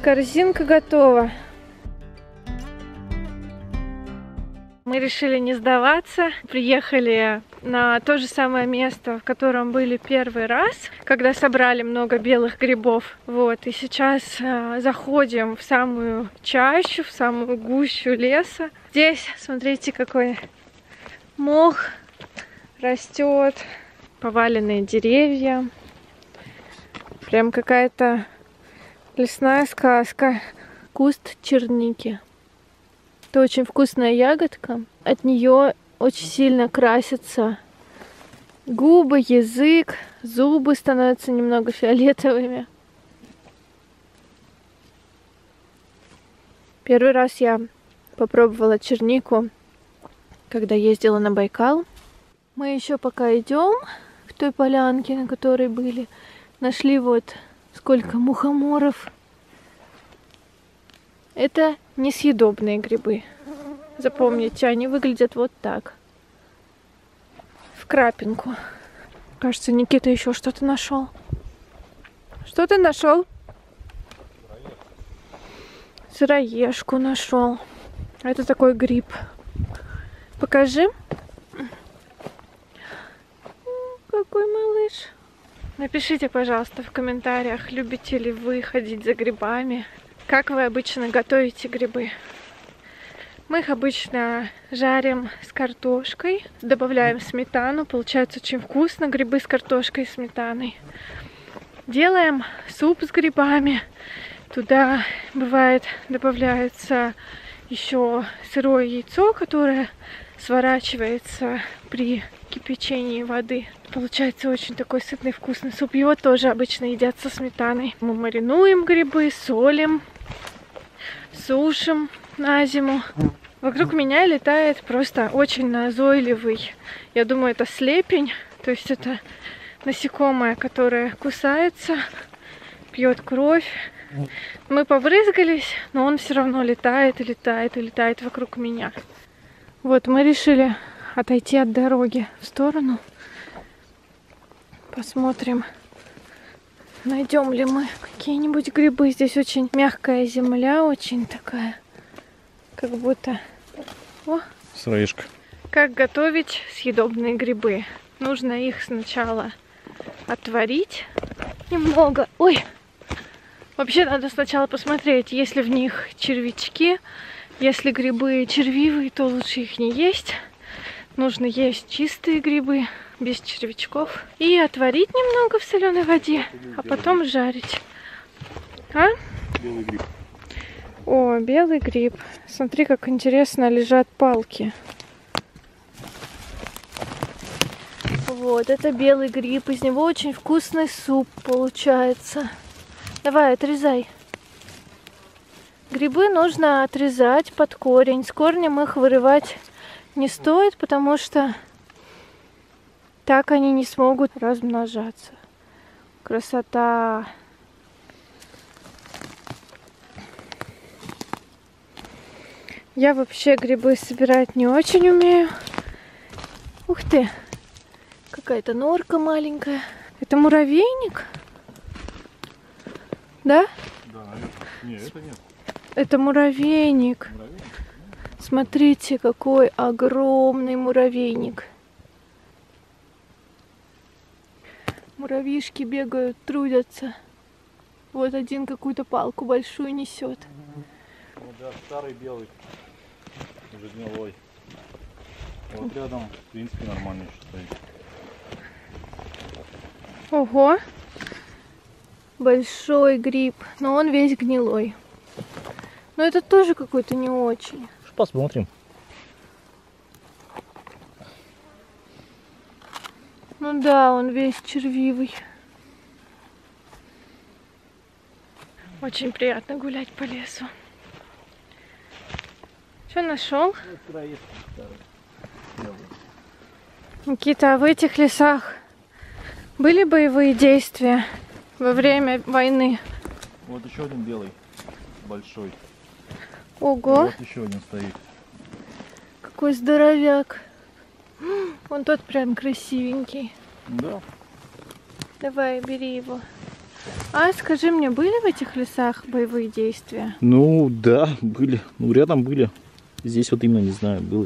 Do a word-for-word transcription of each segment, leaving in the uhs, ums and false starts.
Корзинка готова. Мы решили не сдаваться. Приехали на то же самое место, в котором были первый раз, когда собрали много белых грибов. Вот, и сейчас э, заходим в самую чащу, в самую гущу леса. Здесь, смотрите, какой мох растет, поваленные деревья. Прям какая-то лесная сказка. Куст черники. Это очень вкусная ягодка. От нее очень сильно красятся губы, язык, зубы становятся немного фиолетовыми. Первый раз я попробовала чернику, когда ездила на Байкал. Мы еще пока идем к той полянке, на которой были. Нашли вот сколько мухоморов. Это несъедобные грибы. Запомните, они выглядят вот так. В крапинку. Кажется, Никита еще что-то нашел. Что ты нашел? Сыроежку нашел. Это такой гриб. Покажи. Какой малыш. Напишите, пожалуйста, в комментариях, любите ли вы ходить за грибами. Как вы обычно готовите грибы? Мы их обычно жарим с картошкой, добавляем сметану, получается очень вкусно, грибы с картошкой и сметаной. Делаем суп с грибами, туда бывает добавляется еще сырое яйцо, которое сворачивается при кипячении воды. Получается очень такой сытный вкусный суп, его тоже обычно едят со сметаной. Мы маринуем грибы, солим, сушим на зиму. Вокруг меня летает просто очень назойливый, я думаю, это слепень, то есть это насекомое, которое кусается, пьет кровь. Мы побрызгались, но он все равно летает и летает и летает вокруг меня. Вот мы решили отойти от дороги в сторону. Посмотрим, найдем ли мы какие-нибудь грибы. Здесь очень мягкая земля, очень такая, как будто... О! Сыроежка. Как готовить съедобные грибы? Нужно их сначала отварить немного. Ой! Вообще надо сначала посмотреть, есть ли в них червячки. Если грибы червивые, то лучше их не есть. Нужно есть чистые грибы, без червячков. И отварить немного в соленой воде, а потом жарить. А? Белый гриб. О, белый гриб. Смотри, как интересно лежат палки. Вот, это белый гриб. Из него очень вкусный суп получается. Давай, отрезай. Грибы нужно отрезать под корень. С корнем их вырывать не стоит, потому что так они не смогут размножаться. Красота! Я вообще грибы собирать не очень умею. Ух ты! Какая-то норка маленькая. Это муравейник? Да? Да, наверное. Нет, это нет. Это муравейник. Муравейник? Смотрите, какой огромный муравейник. Муравьишки бегают, трудятся. Вот один какую-то палку большую несет. Ну да, старый белый. Уже гнилой. Вот рядом, в принципе, нормально еще стоит. Ого! Большой гриб, но он весь гнилой. Но это тоже какой-то не очень. Посмотрим. Ну да, он весь червивый. Очень приятно гулять по лесу. Что нашел? Никита, а в этих лесах были боевые действия во время войны? Вот еще один белый, большой. Ого! Вот еще один стоит. Какой здоровяк! Вон тот прям красивенький. Да. Давай, бери его. А скажи мне, были в этих лесах боевые действия? Ну да, были. Ну рядом были. Здесь вот именно не знаю, было.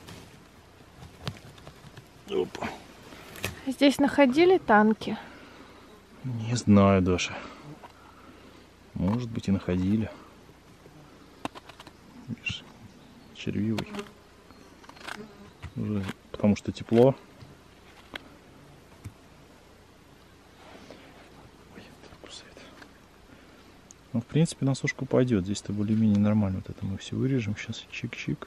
Опа. Здесь находили танки? Не знаю даже. Может быть и находили. Видишь, червивый. Уже потому что тепло. Ой, это кусает. Ну, в принципе, на сушку пойдет. Здесь-то более-менее нормально. Вот это мы все вырежем. Сейчас чик-чик.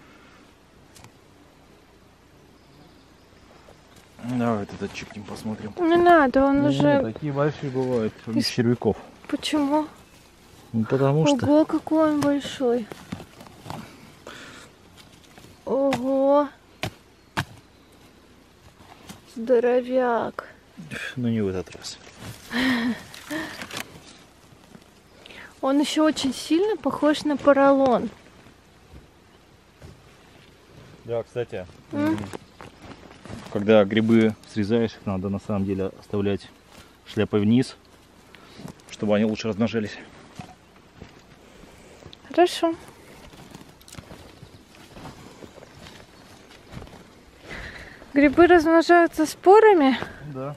Давай вот этот чикнем посмотрим. Не надо, он Не, уже... Такие большие бывают, без Из... червяков. Почему? Ну, потому что... Ого, какой он большой. Ого. Здоровяк. Ну, не в этот раз. Он еще очень сильно похож на поролон. Да, кстати, М? когда грибы срезаешь, их надо на самом деле оставлять шляпой вниз, чтобы они лучше размножались. Хорошо. Грибы размножаются спорами? Да.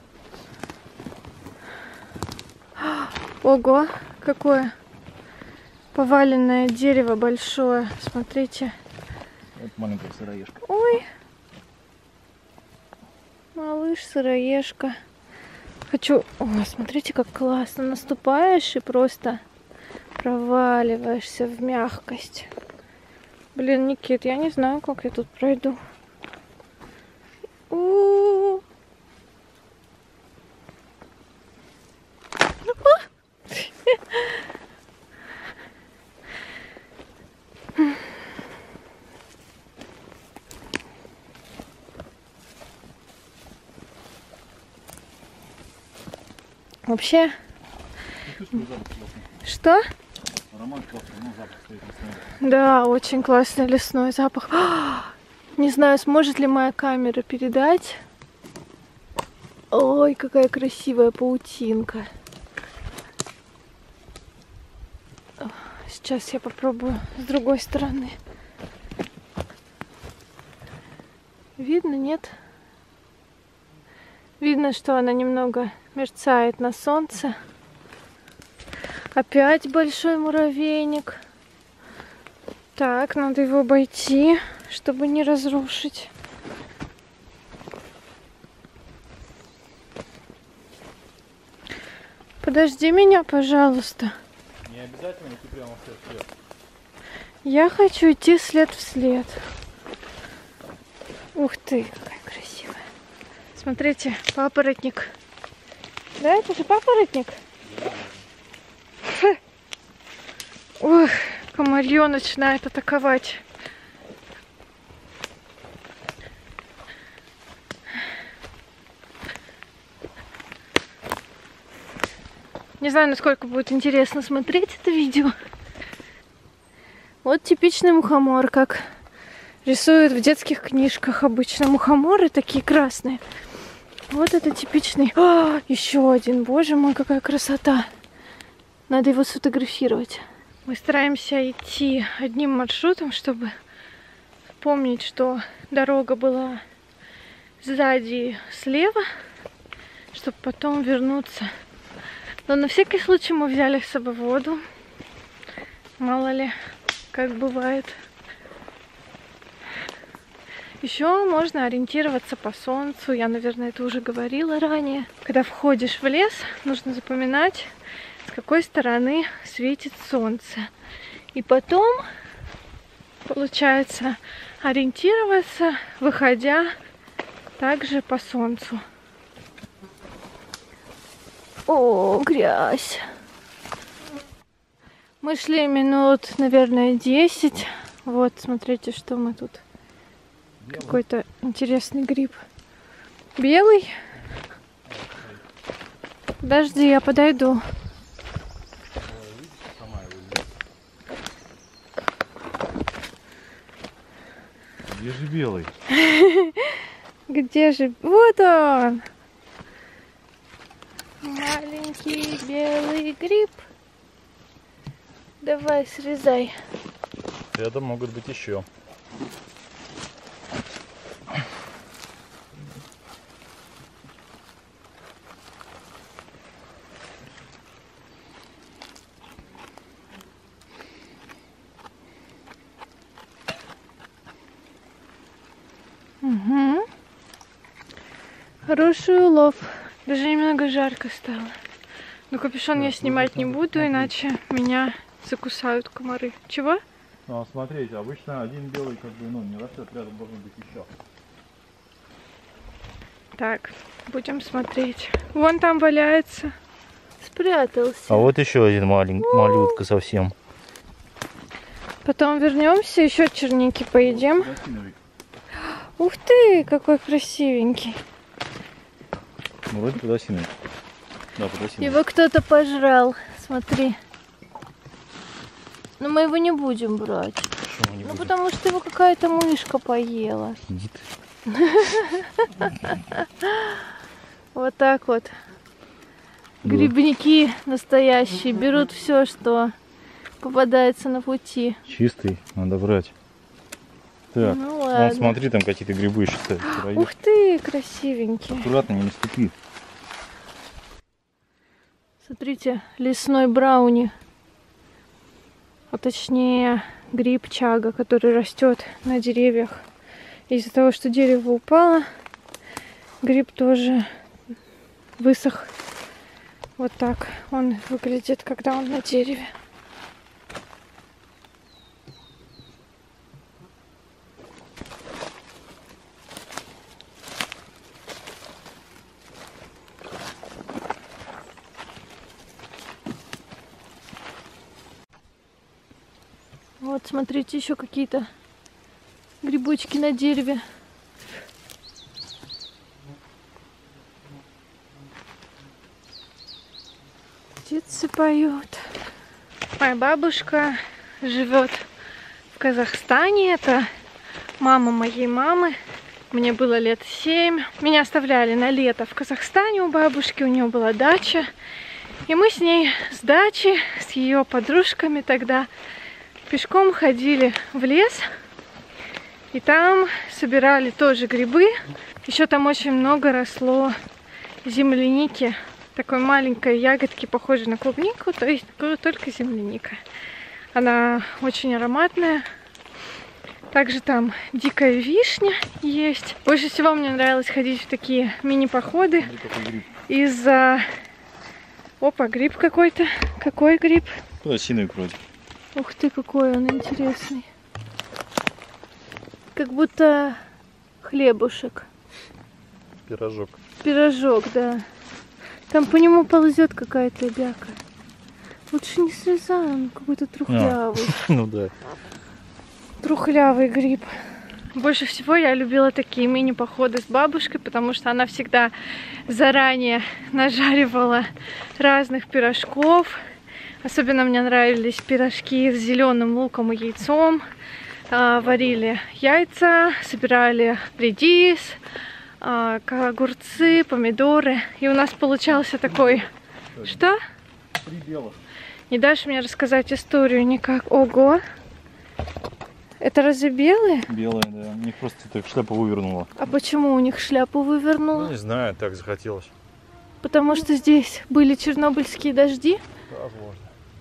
Ого, какое поваленное дерево большое. Смотрите. Вот маленькая сыроежка. Ой. Малыш, сыроежка. Хочу... О, смотрите, как классно. Наступаешь и просто проваливаешься в мягкость. Блин, Никит, я не знаю, как я тут пройду. У-у-у. Вообще... Что? Аромат классный, но запах стоит лесной. Да, очень классный лесной запах. Не знаю, сможет ли моя камера передать. Ой, какая красивая паутинка. Сейчас я попробую с другой стороны. Видно, нет? Видно, что она немного мерцает на солнце. Опять большой муравейник. Так, надо его обойти, чтобы не разрушить. Подожди меня, пожалуйста. Не обязательно идти прямо вслед вслед. Я хочу идти след в след. Ух ты, какая красивая. Смотрите, папоротник. Да, это же папоротник? Фу. Ох, комарье начинает атаковать. Не знаю, насколько будет интересно смотреть это видео. Вот типичный мухомор, как рисуют в детских книжках обычно. Мухоморы такие красные. Вот это типичный. А, еще один. Боже мой, какая красота. Надо его сфотографировать. Мы стараемся идти одним маршрутом, чтобы помнить, что дорога была сзади слева, чтобы потом вернуться. Но на всякий случай мы взяли с собой воду. Мало ли, как бывает. Еще можно ориентироваться по солнцу. Я, наверное, это уже говорила ранее. Когда входишь в лес, нужно запоминать, с какой стороны светит солнце. И потом, получается, ориентироваться, выходя также по солнцу. О, грязь. Мы шли минут, наверное, десять. Вот, смотрите, что мы тут. Какой-то интересный гриб. Белый? Подожди, я подойду. Где же белый? Где же? Вот он! Маленький. Маленький белый гриб. Давай, срезай. Рядом могут быть еще. Угу. Хороший улов. Даже немного жарко стало. Но капюшон да, я снимать не буду, смотреть. Иначе меня закусают комары. Чего? Ну, смотрите, обычно один белый как бы, ну, не растет, рядом должен быть еще. Так, будем смотреть. Вон там валяется. Спрятался. А вот еще один маленький, малютка совсем. Потом вернемся, еще черники поедим. Ух ты, какой красивенький. Ну, вроде подосиновик. Да, подосиновик. Его кто-то пожрал, смотри. Но мы его не будем брать. Не ну, будем? Потому что его какая-то мышка поела. Сидит. Вот так вот. Грибники настоящие берут все, что попадается на пути. Чистый, надо брать. Так, ну, ладно. Вон, смотри, там какие-то грибы еще стоят. Ух ты, красивенький. Аккуратно, не наступи. Смотрите, лесной брауни. А точнее, гриб чага, который растет на деревьях. Из-за того, что дерево упало, гриб тоже высох. Вот так он выглядит, когда он на дереве. Вот, смотрите, еще какие-то грибочки на дереве. Птицы поют. Моя бабушка живет в Казахстане. Это мама моей мамы. Мне было лет семь. Меня оставляли на лето в Казахстане у бабушки. У нее была дача. И мы с ней с дачи, с ее подружками тогда пешком ходили в лес. И там собирали тоже грибы. Еще там очень много росло земляники. Такой маленькой ягодки, похожей на клубнику, то есть только земляника. Она очень ароматная. Также там дикая вишня есть. Больше всего мне нравилось ходить в такие мини-походы. Из-за... Опа, гриб какой-то. Какой гриб? Подосиновик вроде. Ух ты, какой он интересный. Как будто хлебушек. Пирожок. Пирожок, да. Там по нему ползет какая-то бяка. Лучше не срезай, он какой-то трухлявый. А, ну да. Трухлявый гриб. Больше всего я любила такие мини-походы с бабушкой, потому что она всегда заранее нажаривала разных пирожков. Особенно мне нравились пирожки с зеленым луком и яйцом. А, варили яйца, собирали редис, а, огурцы, помидоры. И у нас получался такой... Что? Три белых. Не дашь мне рассказать историю никак? Ого! Это разве белые? Белые, да. У них просто так шляпу вывернула. А почему у них шляпу вывернула? Ну, не знаю, так захотелось. Потому что здесь были чернобыльские дожди? Возможно.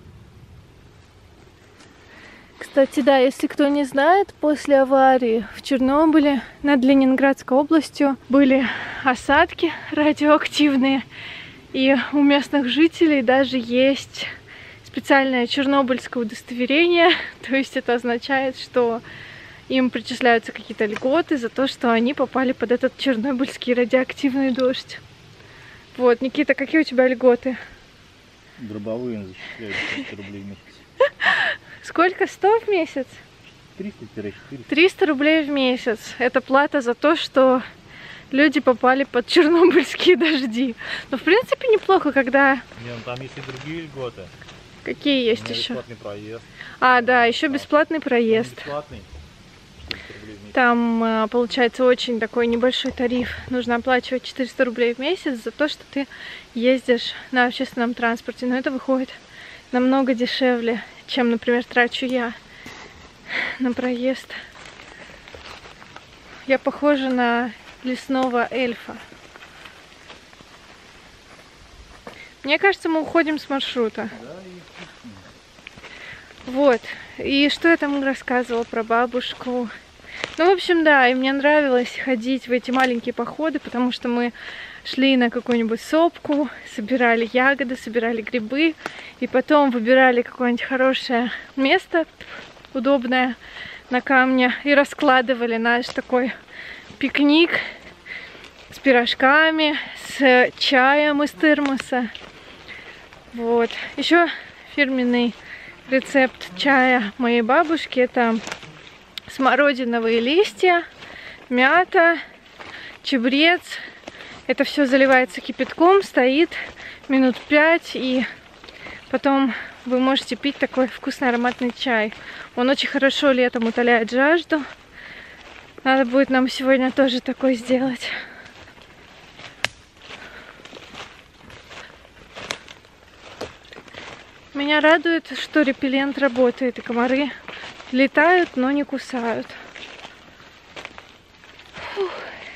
Кстати, да, если кто не знает, после аварии в Чернобыле над Ленинградской областью были осадки радиоактивные. И у местных жителей даже есть специальное чернобыльское удостоверение. То есть это означает, что им причисляются какие-то льготы за то, что они попали под этот чернобыльский радиоактивный дождь. Вот, Никита, какие у тебя льготы? Дробовые зачисляют триста рублей в месяц. Сколько? сто в месяц? триста-четыреста. триста рублей в месяц. Это плата за то, что люди попали под чернобыльские дожди. Но в принципе неплохо, когда... Не, ну там есть и другие льготы. Какие есть еще? Бесплатный проезд. А, да, еще бесплатный проезд. Он бесплатный. четыреста рублей в месяц. Там получается очень такой небольшой тариф. Нужно оплачивать четыреста рублей в месяц за то, что ты ездишь на общественном транспорте. Но это выходит намного дешевле, чем, например, трачу я на проезд. Я похожа на лесного эльфа. Мне кажется, мы уходим с маршрута. Вот. И что я там рассказывала про бабушку? Ну, в общем, да, и мне нравилось ходить в эти маленькие походы, потому что мы шли на какую-нибудь сопку, собирали ягоды, собирали грибы, и потом выбирали какое-нибудь хорошее место, удобное, на камне, и раскладывали наш такой пикник с пирожками, с чаем из термоса. Вот. Еще фирменный рецепт чая моей бабушки — это смородиновые листья, мята, чабрец. Это все заливается кипятком, стоит минут пять, и потом вы можете пить такой вкусный ароматный чай. Он очень хорошо летом утоляет жажду. Надо будет нам сегодня тоже такой сделать. Меня радует, что репеллент работает, и комары летают, но не кусают. Фух.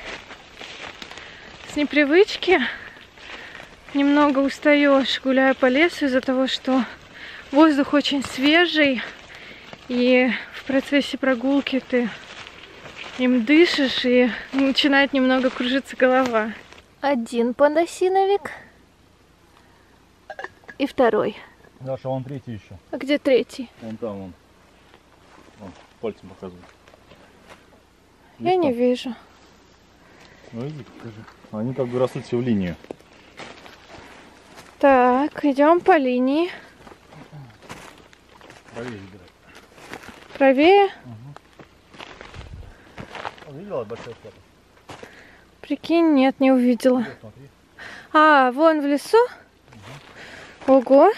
С непривычки немного устаешь, гуляя по лесу, из-за того, что воздух очень свежий, и в процессе прогулки ты им дышишь, и начинает немного кружиться голова. Один подосиновик и второй. Даша, вон третий еще. А где третий? Вон там, вон. Вон, пальцем показывает. Я не вижу. Ну иди, покажи. Они как бы растут все в линию. Так, идем по линии. Правее выбирай. Правее? Угу. Видела большой шляпа? Прикинь, нет, не увидела. Вот, смотри. А, вон в лесу? Угу. Ого.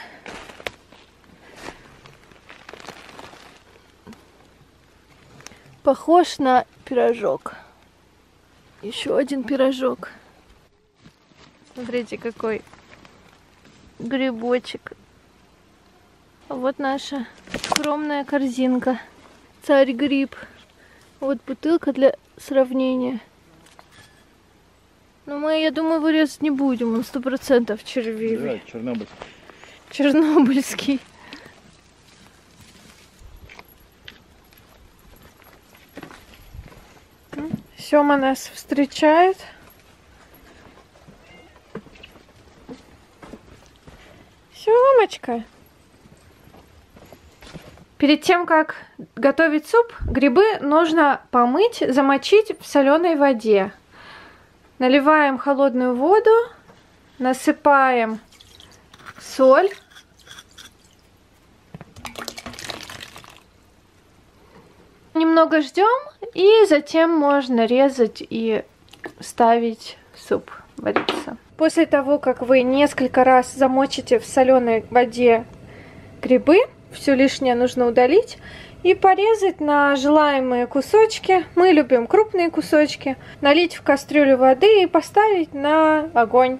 Похож на пирожок. Еще один пирожок. Смотрите, какой грибочек. А вот наша скромная корзинка. Царь гриб. Вот бутылка для сравнения. Но мы, я думаю, вырезать не будем. Он сто процентов червивый. Да, чернобыльский. Чернобыльский. Сёма нас встречает. Сёмочка. Перед тем, как готовить суп, грибы нужно помыть, замочить в соленой воде. Наливаем холодную воду, насыпаем соль. Немного ждем, и затем можно резать и ставить суп вариться. После того, как вы несколько раз замочите в соленой воде грибы, все лишнее нужно удалить и порезать на желаемые кусочки. Мы любим крупные кусочки. Налить в кастрюлю воды и поставить на огонь.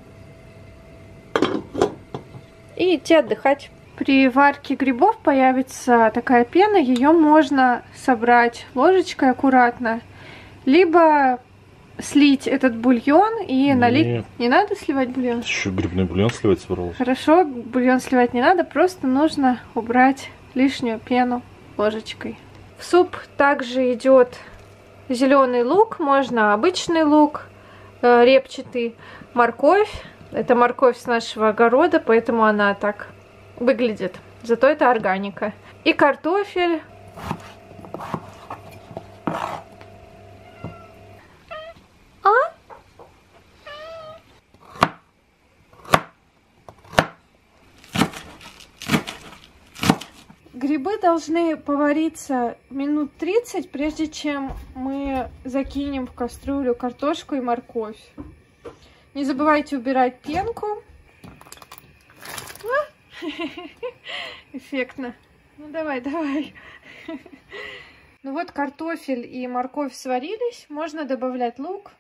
И идти отдыхать. При варке грибов появится такая пена, ее можно собрать ложечкой аккуратно, либо слить этот бульон и налить... Нет. Не надо сливать бульон? Еще грибной бульон сливать собралась. Хорошо, бульон сливать не надо, просто нужно убрать лишнюю пену ложечкой. В суп также идет зеленый лук, можно обычный лук, э, репчатый, морковь. Это морковь с нашего огорода, поэтому она так выглядит. Зато это органика. И картофель. А? Грибы должны повариться минут тридцать, прежде чем мы закинем в кастрюлю картошку и морковь. Не забывайте убирать пенку. Эффектно. Ну давай, давай. Ну вот картофель и морковь сварились, можно добавлять лук.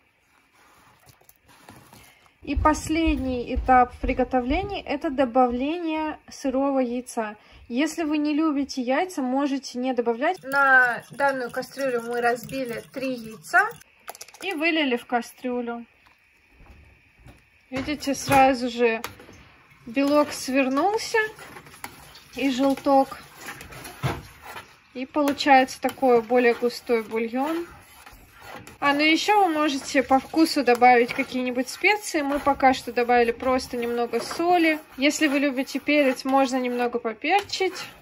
И последний этап приготовления — это добавление сырого яйца. Если вы не любите яйца, можете не добавлять. На данную кастрюлю мы разбили три яйца и вылили в кастрюлю. Видите, сразу же белок свернулся и желток. И получается такой более густой бульон. А, ну еще вы можете по вкусу добавить какие-нибудь специи. Мы пока что добавили просто немного соли. Если вы любите перец, можно немного поперчить.